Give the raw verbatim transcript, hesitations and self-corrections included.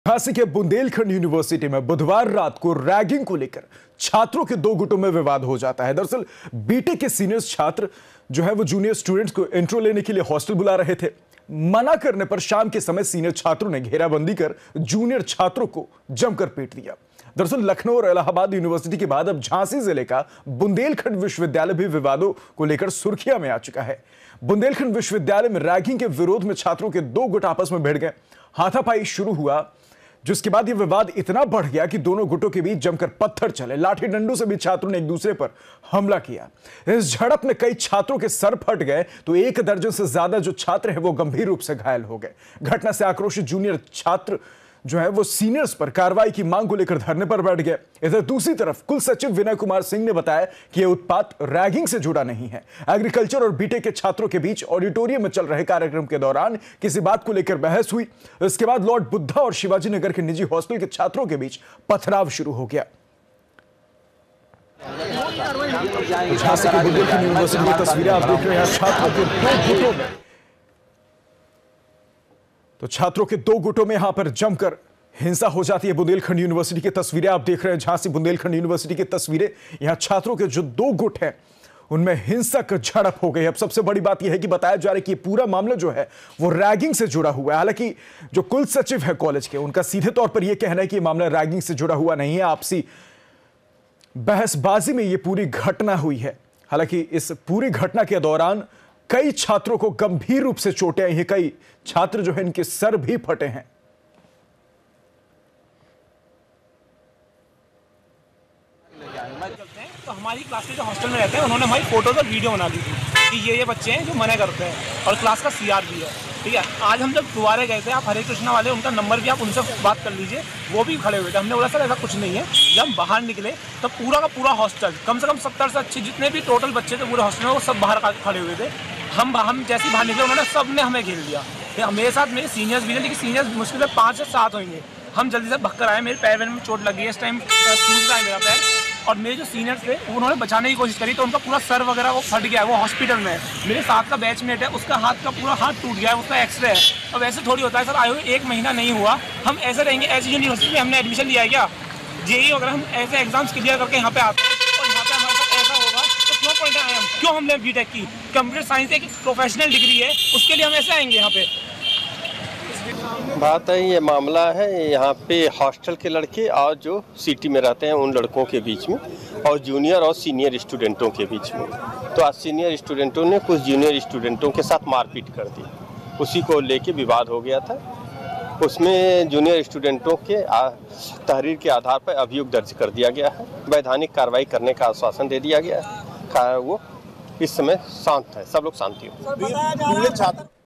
झांसी के बुंदेलखंड यूनिवर्सिटी में बुधवार रात को रैगिंग को लेकर छात्रों के दो गुटों में विवाद हो जाता है। दरअसल बीटेक के सीनियर छात्र जो है वो जूनियर स्टूडेंट्स को इंट्रो लेने के लिए हॉस्टल बुला रहे थे। मना करने पर शाम के समय सीनियर छात्रों ने घेराबंदी कर जूनियर छात्रों को जमकर पीट दिया। दरअसल लखनऊ और इलाहाबाद यूनिवर्सिटी के बाद अब झांसी जिले का बुंदेलखंड विश्वविद्यालय भी विवादों को लेकर सुर्खियां में आ चुका है। बुंदेलखंड विश्वविद्यालय में रैगिंग के विरोध में छात्रों के दो गुट आपस में भिड़ गए। हाथापाई शुरू हुआ, जिसके बाद यह विवाद इतना बढ़ गया कि दोनों गुटों के बीच जमकर पत्थर चले। लाठी डंडों से भी छात्रों ने एक दूसरे पर हमला किया। इस झड़प में कई छात्रों के सर फट गए तो एक दर्जन से ज्यादा जो छात्र हैं वो गंभीर रूप से घायल हो गए। घटना से आक्रोशित जूनियर छात्र जो है वो सीनियर्स पर कार्रवाई की मांग को लेकर धरने पर बैठ गए। इधर दूसरी तरफ कुल सचिव विनय कुमार सिंह ने बताया कि यह उत्पात रैगिंग से जुड़ा नहीं है। एग्रीकल्चर और बीटेक के छात्रों के बीच ऑडिटोरियम में चल रहे कार्यक्रम के दौरान किसी बात को लेकर बहस हुई। इसके बाद लॉर्ड बुद्धा और शिवाजी नगर के निजी हॉस्टल के छात्रों के बीच पथराव शुरू हो गया। झांसी के बुंदेलखंड यूनिवर्सिटी की तस्वीरें आप देख रहे हैं। छात्रों के दो गुटों में तो छात्रों के दो गुटों में यहां पर जमकर हिंसा हो जाती है। बुंदेलखंड यूनिवर्सिटी की तस्वीरें आप देख रहे हैं। झांसी बुंदेलखंड यूनिवर्सिटी की तस्वीरें। यहां छात्रों के जो दो गुट हैं उनमें हिंसक झड़प हो गई। अब सबसे बड़ी बात यह है कि बताया जा रहा है कि पूरा मामला जो है वो रैगिंग से जुड़ा हुआ है। हालांकि जो कुल सचिव है कॉलेज के, उनका सीधे तौर पर यह कहना है कि मामला रैगिंग से जुड़ा हुआ नहीं है। आपसी बहसबाजी में यह पूरी घटना हुई है। हालांकि इस पूरी घटना के दौरान कई छात्रों को गंभीर रूप से चोटें आई हैं। कई छात्र जो है इनके सर भी फटे हैं। तो हमारी क्लास के जो हॉस्टल में रहते हैं उन्होंने हमारी फोटोज और वीडियो बना दी थी कि ये ये बच्चे हैं जो मना करते हैं और क्लास का सीआर भी है। ठीक है, आज हम जब दोबारा गए थे, आप हरे कृष्णा वाले, उनका नंबर भी आप उनसे बात कर लीजिए, वो भी खड़े हुए थे। हमने बोला सर ऐसा कुछ नहीं है। जब हम बाहर निकले तो पूरा का पूरा हॉस्टल, कम से कम सत्तर से अच्छे जितने भी टोटल बच्चे थे पूरे हॉस्टल में, वो सब बाहर खड़े हुए थे। हम हम जैसे ही बाहर निकले उन्होंने सब ने हमें घेर लिया। मेरे साथ मेरे सीनियर्स भी थे, लेकिन सीनियर्स मुश्किल से पाँच से सात होंगे। हम जल्दी से भक्कर आए, मेरे पैर में चोट लगी है, इस टाइम सूज रहा है मेरा पैर। और मेरे जो सीनियर्स थे उन्होंने बचाने की कोशिश करी तो उनका पूरा सर वगैरह वो फट गया है, वो हॉस्पिटल में है। मेरे साथ का बैचमेट है, उसका हाथ का पूरा हाथ टूट गया है, उसका एक्सरे है। अब ऐसे थोड़ी होता है सर, आए हुए एक महीना नहीं हुआ, हम ऐसे रहेंगे। ऐसी यूनिवर्सिटी में हमने एडमिशन लिया है क्या? जेई वगैरह हम ऐसे एग्जाम्स क्लियर करके यहाँ पे आते हैं और यहाँ पे हमारे साथ ऐसा होगा तो क्यों पॉइंट आए हम? क्यों हमने बीटेक की? कंप्यूटर साइंस एक प्रोफेशनल डिग्री है, उसके लिए हम ऐसे आएंगे यहाँ पे? बात है, ये मामला है यहाँ पे हॉस्टल के लड़के और जो सिटी में रहते हैं उन लड़कों के बीच में, और जूनियर और सीनियर स्टूडेंटों के बीच में। तो आज सीनियर स्टूडेंटों ने कुछ जूनियर स्टूडेंटों के साथ मारपीट कर दी, उसी को लेके विवाद हो गया था। उसमें जूनियर स्टूडेंटों के तहरीर के आधार पर अभियोग दर्ज कर दिया गया है। वैधानिक कार्रवाई करने का आश्वासन दे दिया गया है। वो इस समय शांत है, सब लोग शांति हो।